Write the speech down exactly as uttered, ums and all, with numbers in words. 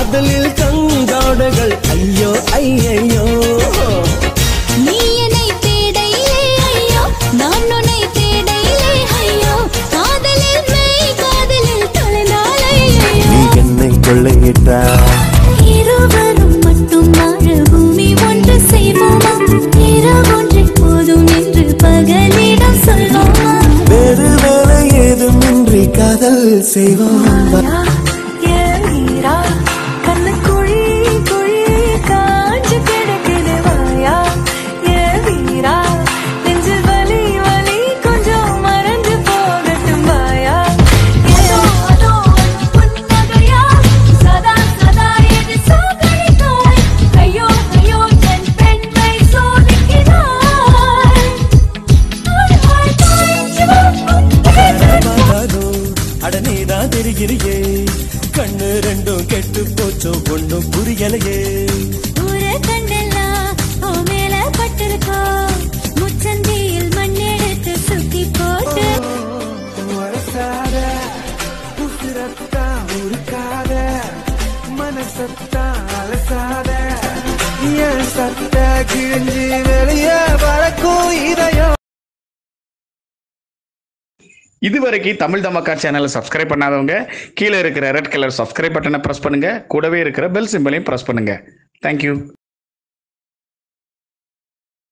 காதலில் கங்காடுகள் ஐயோ ஐயோ. நீ என்னை தேடையிலே ஐயோ, நான் உன்னை தேடையிலே ஐயோ. காதலில் மெய் காதலில் தொலைந்தாலே ஐயோ. நீ என்னை கொள்ளையிட்டாய். இருவரும் மட்டும் வாழ பூமி ஒன்று செய்வோமா? இரவொன்றை போதும் என்று பகலிடம் சொல்வோமா? வேறு வேலை ஏதுமின்றி காதல் செய்வோமா? அடனேதான் தெரிகிறியே, கண்ணு ரெண்டும் கெட்டு போச்சோ ஒன்னும் புரியலையே. ஊரை கண்டெல்லாம் ஓ மேல பட்டிருக்கோ, முச்சந்தியில் மண்ணெடுத்து சுத்தி போட்டு வரசாத உசுரத்தா உருக்காத மனசத்தா அலசாத என் சத்த கிழிஞ்சி வெளியே வரக்கும் இதயம். இதுவரைக்கும் தமிழ் தமக்கா சேனலை சப்ஸ்கிரைப் பண்ணாதவங்க கீழே இருக்கிற ரெட் கலர் சப்ஸ்கிரைப் பட்டனை ப்ரெஸ் பண்ணுங்க. கூடவே இருக்கிற பெல் சிம்பலையும் ப்ரெஸ் பண்ணுங்க. தேங்க்யூ.